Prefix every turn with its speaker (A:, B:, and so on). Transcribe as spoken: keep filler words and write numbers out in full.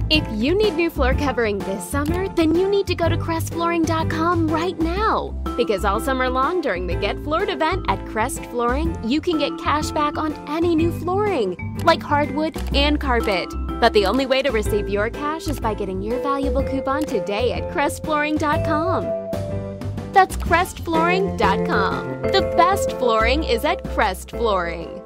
A: If you need new floor covering this summer, then you need to go to crest flooring dot com right now. Because all summer long during the Get Floored event at Crest Flooring, you can get cash back on any new flooring, like hardwood and carpet. But the only way to receive your cash is by getting your valuable coupon today at crest flooring dot com. That's crest flooring dot com. The best flooring is at Crest Flooring.